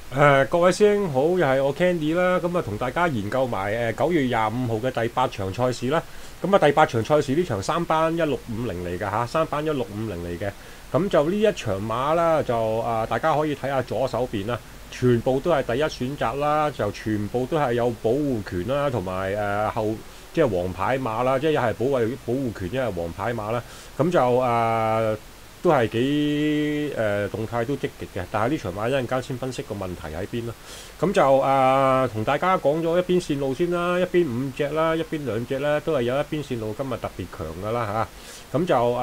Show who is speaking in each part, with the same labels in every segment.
Speaker 1: 各位師兄好，又係我 Candy 啦，咁啊同大家研究埋9月25號嘅第八場賽事啦。咁啊第八場賽事呢場三班1650嚟嘅嚇，三班1650嚟嘅。咁就呢一場馬啦，就大家可以睇下左手邊啦，全部都係第一選擇啦，就全部都係有保護權啦，同埋後即係黃牌馬啦，即係一係保護權，一係黃牌馬啦。咁就都係幾動態都積極嘅，但係呢場馬一陣間先分析個問題喺邊啦。咁就同大家講咗一邊線路先啦，一邊五隻啦，一邊兩隻啦，都係有一邊線路今日特別強噶啦嚇。咁就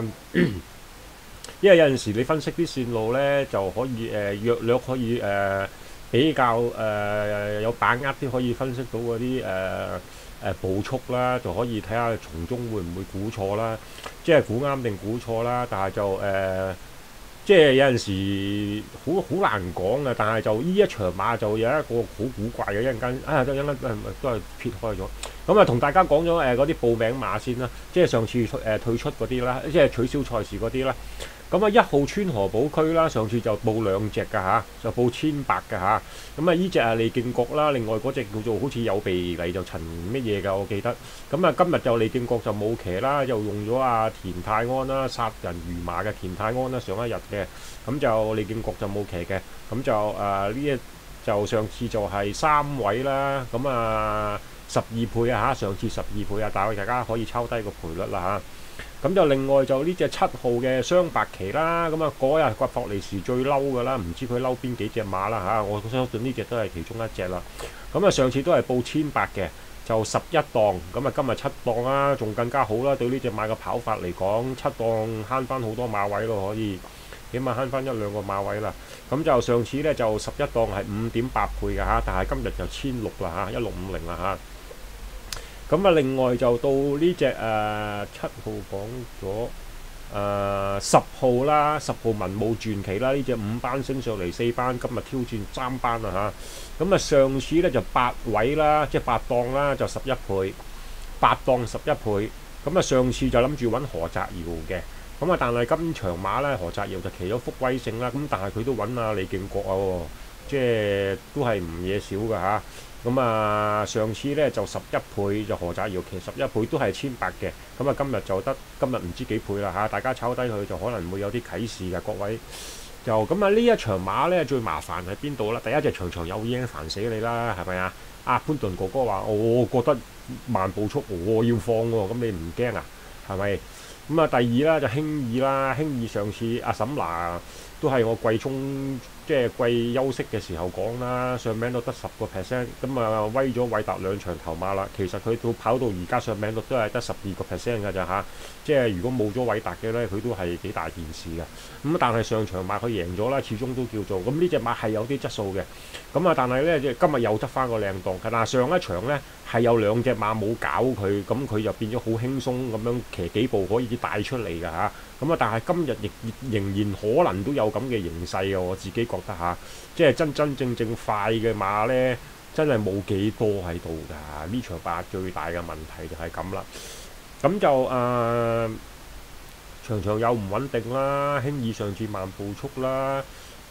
Speaker 1: 因為有陣時你分析啲線路呢，就可以約略可以比較有把握啲，可以分析到嗰啲步速啦，就可以睇下從中會唔會估錯啦，即係估啱定估錯啦。但係就即係有陣時好難講嘅。但係就呢一場馬就有一個好古怪嘅，一陣間都係撇開咗。咁啊，同大家講咗嗰啲報名馬先啦，即係上次退出嗰啲啦，即係取消賽事嗰啲啦。咁啊，1號川河寶區啦，上次就報兩隻㗎嚇，就報1800㗎嚇。咁啊，呢隻係利競國啦，另外嗰隻叫做好似有鼻嚟就陳乜嘢㗎，我記得。咁啊，今日就利競國就冇騎啦，又用咗田泰安啦，殺人如麻嘅田泰安啦，上一日嘅。咁就利競國就冇騎嘅。咁就呢一就上次就係3位啦。咁啊12倍啊嚇，上次12倍啊，但係大家可以抄低個賠率啦嚇。咁就另外就呢隻7號嘅雙白旗啦，咁啊嗰日掘霍利時最嬲㗎啦，唔知佢嬲邊幾隻馬啦嚇，我相信呢隻都係其中一隻啦。咁啊上次都係報1800嘅，就11檔，咁啊今日7檔啦，仲更加好啦。對呢隻馬嘅跑法嚟講，7檔慳翻好多馬位咯，可以起碼慳翻1、2個馬位啦。咁就上次呢，就11檔係5.8倍㗎嚇，但係今日就1600啦嚇，1650啦嚇。咁啊，另外就到呢隻7號講咗10號啦，10號文武傳奇啦，呢隻5班升上嚟4班，今日挑戰3班啦嚇。咁啊，上次呢就8位啦，即係8檔啦，就11倍，8檔11倍。咁啊，上次就諗住揾何澤堯嘅，咁啊，但係今場馬呢，何澤堯就騎咗福威勝啦，咁但係佢都揾阿李競國啊喎，即係都係唔嘢少㗎嚇。咁啊，上次呢就11倍，就何澤堯騎11倍都係1800嘅。咁啊，今日唔知幾倍啦嚇，大家炒低佢就可能會有啲啟示嘅各位。就咁啊，呢一場馬呢最麻煩喺邊度啦？第一隻場場有已經煩死你啦，係咪啊？阿潘頓哥哥話：我覺得慢步速，我要放喎，咁你唔驚啊？係咪？咁啊，第二啦就興義啦，興義上次阿沈娜都係我季中即係季休息嘅時候講啦，上名率得10%，咁啊威咗韋達2場頭馬啦。其實佢跑到而家上名率都係得12%㗎咋嚇，即係如果冇咗韋達嘅呢，佢都係幾大件事嘅。咁但係上場馬佢贏咗啦，始終都叫做咁呢隻馬係有啲質素嘅。咁啊，但係呢，今日又執翻個靚檔，但係上一場呢，係有2隻馬冇搞佢，咁佢就變咗好輕鬆咁樣騎幾步可以帶出嚟㗎嚇。咁啊，但係今日亦仍然可能都有咁嘅形勢嘅，我自己覺得嚇，即係真正快嘅馬呢，真係冇幾多喺度㗎。呢場馬最大嘅問題就係咁啦。咁就場場有唔穩定啦，輕易上次慢步速啦，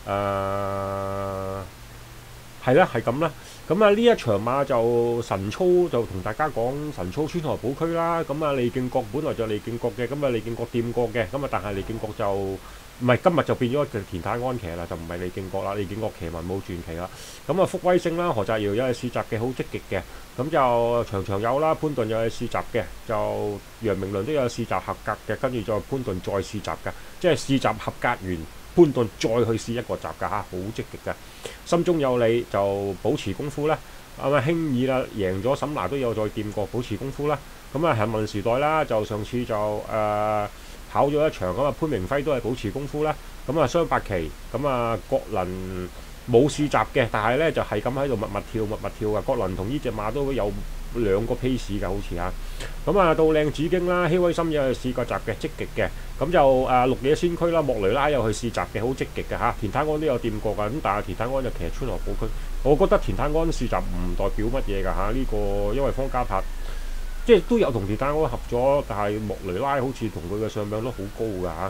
Speaker 1: 係啦，係咁啦。咁啊，呢一場馬就神操就同大家講神操川河寶區啦。咁啊，利競國本來就利競國嘅，咁啊利競國掂過嘅，咁啊但係利競國就唔係今日就變咗田泰安騎啦，就唔係利競國啦，利競國騎文武傳奇啦。咁啊福威星啦，何澤堯有係試習嘅，好積極嘅。咁就場場有啦，潘頓有係試習嘅，就楊明倫都有試習合格嘅，跟住再潘頓再試習嘅，即係試習合格完。潘頓再去試一個集㗎嚇，好積極嘅，心中有你就保持功夫啦。咁啊，興義啦，贏咗沈拿都有再掂過，保持功夫啦。咁啊，係問時代啦，就上次就跑咗一場咁啊，潘明輝都係保持功夫啦。咁啊，雙白旗咁啊，國能冇試習嘅，但係呢就係咁喺度密密跳嘅。國能同呢隻馬都有2個 pace 㗎，好似嚇。咁啊，到靚紫荊啦，希威森又去試過集嘅，積極嘅。咁就綠野仙驅啦，莫雷拉又去試習嘅，好積極嘅嚇。田泰安都有掂過㗎，咁但係田泰安就騎川河寶區。我覺得田泰安試習唔代表乜嘢㗎嚇，呢個因為方嘉柏即係都有同田泰安合咗，但係莫雷拉好似同佢嘅上名率好高㗎嚇。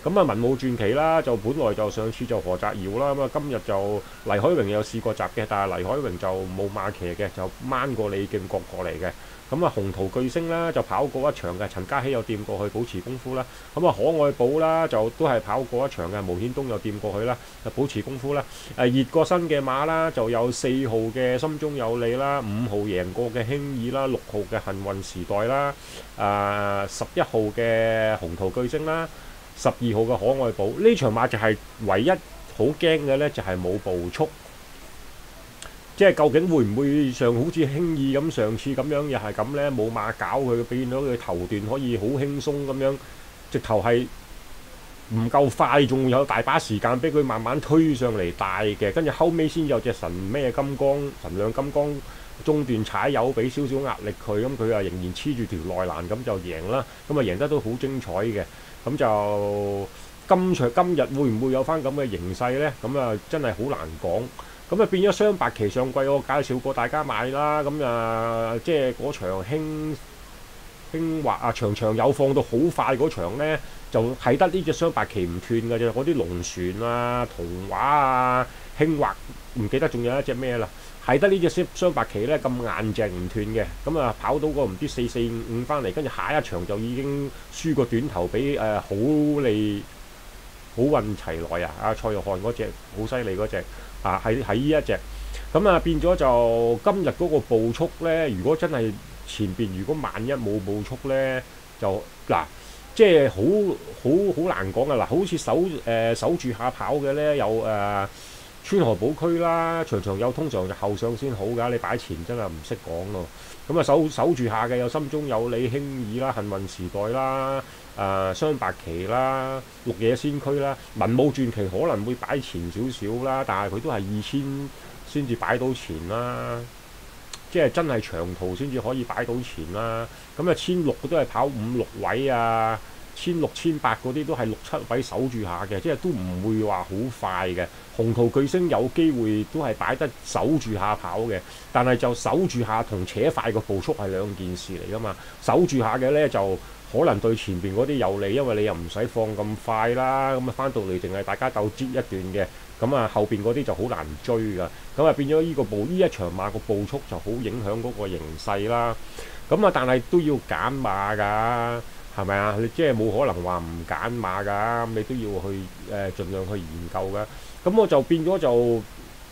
Speaker 1: 咁啊，文武傳奇啦，就本來就上次就何澤堯啦，咁啊今日就黎海榮有試過閘嘅，但係黎海榮就冇馬騎嘅，就掹過李敬國過嚟嘅。咁啊，鴻圖巨星啦，就跑過一場嘅，陳嘉熙有掂過去保持功夫啦。咁啊，可愛寶啦，就都係跑過一場嘅，毛顯東有掂過去啦，就保持功夫啦。熱過身嘅馬啦，就有4號嘅心中有你啦，5號贏過嘅輕易啦，6號嘅幸運時代啦，11號嘅鴻圖巨星啦。12號嘅可愛寶呢場馬就係唯一好驚嘅呢，就係冇步速，即係究竟會唔會好似輕易咁上次咁樣又係咁呢？冇馬搞佢，變咗佢頭段可以好輕鬆咁樣，直頭係唔夠快，仲有大把時間俾佢慢慢推上嚟帶嘅，跟住後尾先有隻神亮金剛中段踩油俾少少壓力佢，咁佢啊仍然黐住條內欄咁就贏啦，咁啊贏得都好精彩嘅。咁就今日會唔會有翻咁嘅形勢呢？咁啊真係好難講。咁啊變咗雙白旗上季我介紹過大家買啦。咁啊即係嗰場興華啊場有放到好快嗰場呢，就係得呢隻雙白旗唔斷嘅啫。嗰啲龍船啊、童話啊、興華唔記得仲有一隻咩啦。係得呢隻雙白旗呢咁硬淨唔斷嘅，咁啊跑到個唔知4-4-5翻嚟，跟住下一場就已經輸個短頭俾好利好運齊來啊！蔡玉漢嗰隻好犀利嗰隻啊，係呢一隻，咁啊變咗就今日嗰個步速呢，如果真係前邊如果萬一冇步速呢，就嗱即係好難講啊！嗱，好似守住下跑嘅呢，有川河寶區啦，場有通常就後上先好㗎，你擺前真係唔識講咯。咁啊守住下嘅有心中有你輕易啦、幸運時代啦、雙白旗啦、綠野仙驅啦、文武傳奇可能會擺前少少啦，但係佢都係2000先至擺到前啦，即係真係長途先至可以擺到前啦。咁啊1600都係跑5-6位啊。1600、1800嗰啲都係6-7位守住下嘅，即係都唔會話好快嘅。鴻圖巨星有機會都係擺得守住下跑嘅，但係就守住下同扯快個步速係兩件事嚟㗎嘛。守住下嘅呢，就可能對前邊嗰啲有利，因為你又唔使放咁快啦，咁啊翻到嚟淨係大家鬥擠一段嘅，咁啊後邊嗰啲就好難追㗎。咁啊變咗呢一場馬個步速就好影響嗰個形勢啦。咁啊但係都要揀馬㗎。係咪啊？你即係冇可能話唔揀馬㗎，你都要去盡量去研究㗎。咁我就變咗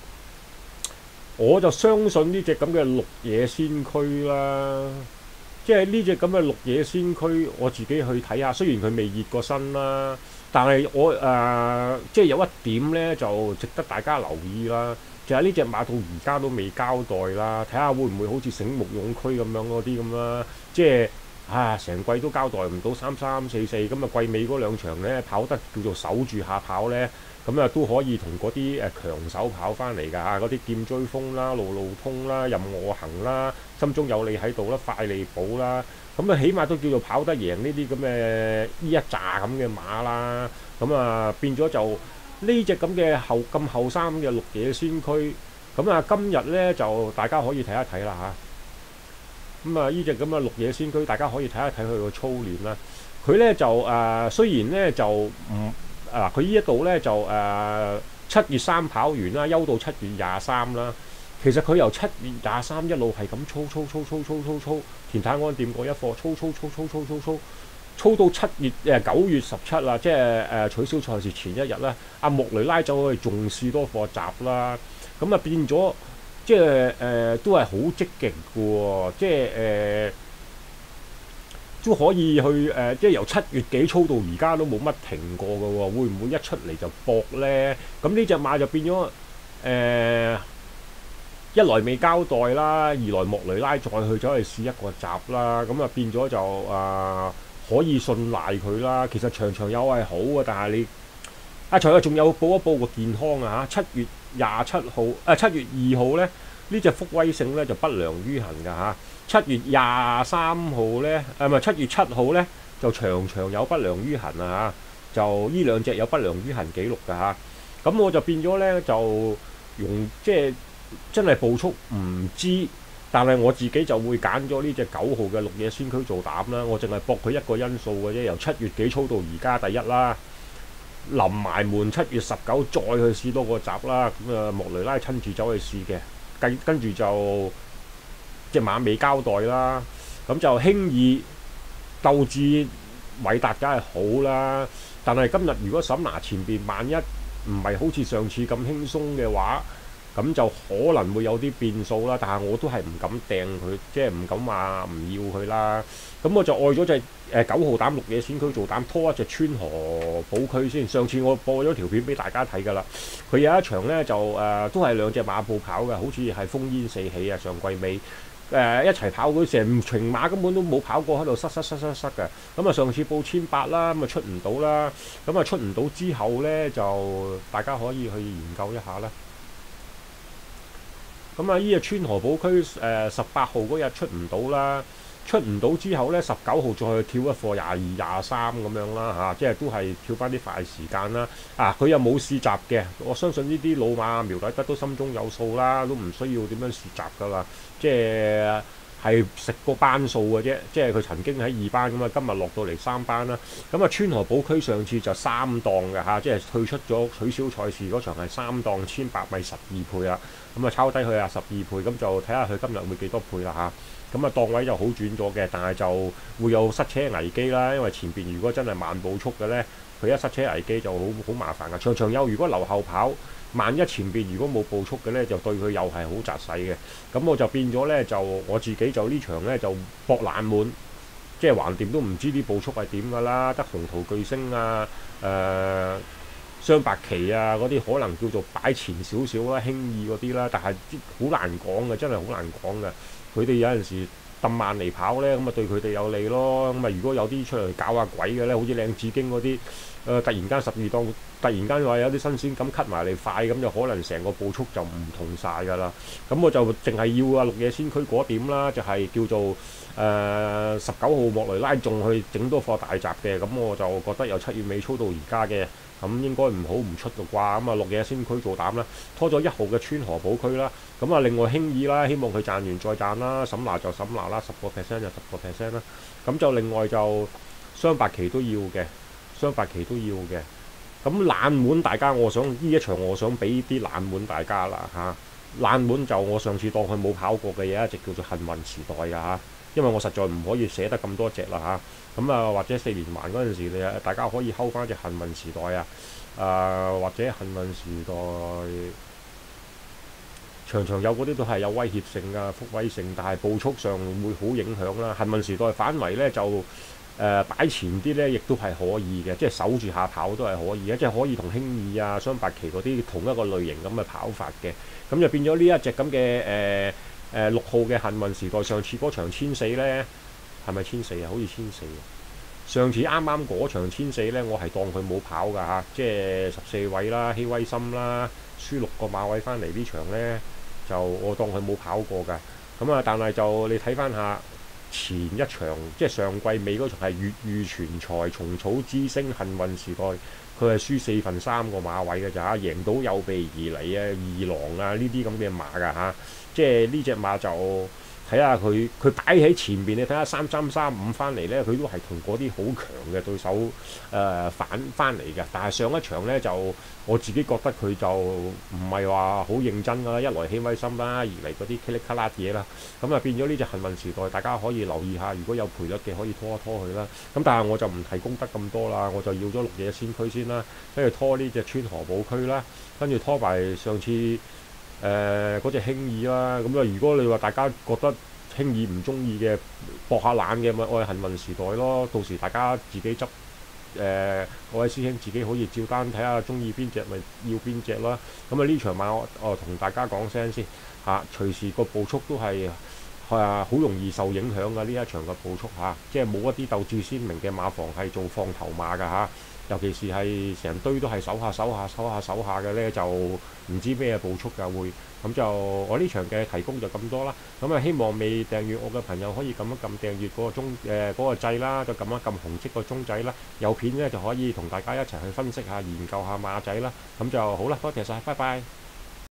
Speaker 1: 我就相信呢隻咁嘅綠野仙驅啦。即係呢隻咁嘅綠野仙驅，我自己去睇下。雖然佢未熱過身啦，但係我即係有一點呢，就值得大家留意啦。就係呢隻馬到而家都未交代啦，睇下會唔會好似醒目勇驅咁樣嗰啲咁啦，即係。成季都交代唔到3344，咁啊季尾嗰兩場呢，跑得叫做守住下跑呢，咁啊都可以同嗰啲強手跑翻嚟㗎嚇，嗰啲劍追風啦、路通啦、任我行啦、心中有你喺度啦、快利寶啦，咁啊起碼都叫做跑得贏呢啲咁嘅呢一紮咁嘅馬啦，咁啊變咗就呢隻咁嘅咁後生嘅綠野仙驅，咁啊今日呢，就大家可以睇一睇啦嚇。咁啊！呢隻咁嘅綠野仙驅，大家可以睇一睇佢個操練啦。佢呢就雖然呢就唔佢呢一度呢就7月3跑完啦，休到7月23啦。其實佢由7月23一路係咁操，田泰安掂過一課，操到9月17啦，即係取消賽事前一日啦。阿莫雷拉走去仲試多課閘啦，咁啊變咗。即係都係好積極嘅喎，即係都可以去即係由7月幾操到而家都冇乜停過嘅喎，會唔會一出嚟就搏呢？咁呢隻馬就變咗一來未交代啦，二來莫雷拉再去走去試一個閘啦，咁啊變咗就可以信賴佢啦。其實場有係好嘅，但係你場仲有報一報個健康啊嚇，7月27號7月2號呢，呢隻福威勝呢就不良於行㗎嚇。7月23號呢，唔係7月7號呢，就場有不良於行啊嚇，就呢兩隻有不良於行記錄㗎嚇。咁我就變咗呢，就即係真係步速唔知，但係我自己就會揀咗呢隻9號嘅綠野仙驅做膽啦。我淨係搏佢一個因素嘅啫，由7月幾操到而家第一啦。 臨埋門7月19再去試多個閘啦。咁莫雷拉親自走去試嘅，跟住就隻馬未交代啦。咁就輕易鬥志偉達梗係好啦，但係今日如果沈拿前邊萬一唔係好似上次咁輕鬆嘅話，咁就可能會有啲變數啦。但係我都係唔敢掟佢，即係唔敢話唔要佢啦。咁我就愛咗隻9號膽綠野仙駒做膽，拖一隻川河寶區先。上次我播咗條片俾大家睇㗎啦。佢有一場呢，就都係兩隻馬步跑嘅，好似係烽煙四起啊，上季尾。一齊跑，佢成程馬根本都冇跑過，喺度塞嘅。咁啊上次報1800啦，咁啊出唔到啦。咁啊出唔到之後呢，就大家可以去研究一下啦。咁啊呢隻川河寶區18號嗰日出唔到啦，出唔到之後呢，19號再去跳一課22、23咁樣啦嚇，即係都係跳翻啲快時間啦。佢又冇試閘嘅，我相信呢啲老馬苗禮德都心中有數啦，都唔需要點樣試閘噶啦，即係食個班數嘅啫。即係佢曾經喺2班咁啊，今日落到嚟3班啦。咁啊川河寶區上次就3檔嘅嚇，即係退出咗取消賽事嗰場係3檔1800米12倍啦。咁啊抄低佢啊12倍，咁就睇下佢今日會幾多倍啦嚇。咁啊檔位就好轉咗嘅，但係就會有塞車危機啦。因為前邊如果真係慢步速嘅呢，佢一塞車危機就好麻煩噶。場場有如果留後跑，萬一前邊如果冇步速嘅呢，就對佢又係好窒勢嘅。咁我就變咗呢，就我自己就呢場呢，就搏冷門，即係橫掂都唔知啲步速係點噶啦，得鴻圖巨星啊、雙白旗啊嗰啲可能叫做擺前少少啦，輕易嗰啲啦，但係好難講嘅，真係好難講嘅。佢哋有陣時揼慢嚟跑呢，咁啊對佢哋有利咯。咁啊如果有啲出嚟搞下鬼嘅呢，好似靚紫荊嗰啲，突然間12檔，突然間話有啲新鮮咁 cut 埋嚟快，咁就可能成個步速就唔同晒㗎啦。咁我就淨係要綠野仙駒嗰點啦，就係叫做19號莫雷拉仲去整多課大閘嘅，咁我就覺得由7月尾操到而家嘅。咁應該唔好唔出嘅啩。咁啊綠野仙駒做膽啦，拖咗1號嘅川河寶區啦。咁啊另外輕易啦，希望佢賺完再賺啦，沈拿就沈拿啦，10% 就10% 啦。咁就另外就雙白旗都要嘅，雙白旗都要嘅。咁冷門大家，我想呢一場我想俾啲冷門大家啦嚇。冷門就我上次當佢冇跑過嘅嘢，一直叫做幸運時代㗎嚇。因為我實在唔可以寫得咁多隻啦嚇。咁啊或者4連環嗰陣時，你大家可以睺翻隻幸運時代啊，或者幸運時代場場有嗰啲都係有威脅性㗎，福威性，但係步速上會好影響啦。幸運時代反為呢，就擺前啲呢，亦都係可以嘅，即係守住下跑都係可以嘅，即係可以同輕易啊、雙白旗嗰啲同一個類型咁嘅跑法嘅。咁就變咗呢一隻咁嘅6號嘅幸運時代，上次嗰場1400呢，係咪1400啊？好似1400。上次啱啱嗰場1400呢，我係當佢冇跑㗎嚇，即係14位啦，希威森啦，輸6個馬位翻嚟呢場呢，就我當佢冇跑過㗎。咁啊，但係就你睇翻下前一場，即係上季尾嗰場係粵語全才蟲草之星幸運時代，佢係輸3/4個馬位嘅咋嚇，贏到有備而嚟啊、二郎啊呢啲咁嘅馬㗎嚇，即係呢隻馬就。睇下佢擺喺前邊，你睇下3335翻嚟呢，佢都係同嗰啲好強嘅對手反翻嚟嘅。但係上一場呢，就我自己覺得佢就唔係話好認真㗎啦。一來希威森啦，二嚟嗰啲噼里卡啦嘢啦，咁啊變咗呢隻幸運時代，大家可以留意下，如果有賠率嘅可以拖一拖佢啦。咁但係我就唔提供得咁多啦，我就要咗綠野仙駒先啦，跟住拖呢隻川河寶區啦，跟住拖埋上次。嗰隻輕易啦，咁啊如果你話大家覺得輕易唔中意嘅，搏下冷嘅咪愛幸運時代咯，到時大家自己執各位師兄自己可以照單睇下中意邊隻咪要邊隻啦。咁啊呢場馬我同大家講聲先嚇，隨時個步速都係好容易受影響㗎。呢一場嘅步速嚇，即係冇一啲鬥志鮮明嘅馬房係做放頭馬㗎嚇。尤其是係成堆都係手下嘅呢，就唔知咩步速㗎會。咁就我呢場嘅提供就咁多啦。咁啊希望未訂閱我嘅朋友可以撳一撳訂閱嗰個嗰個掣啦，就撳一撳紅色個鐘仔啦。有片呢就可以同大家一齊去分析下、研究下馬仔啦。咁就好啦，多謝晒，拜拜。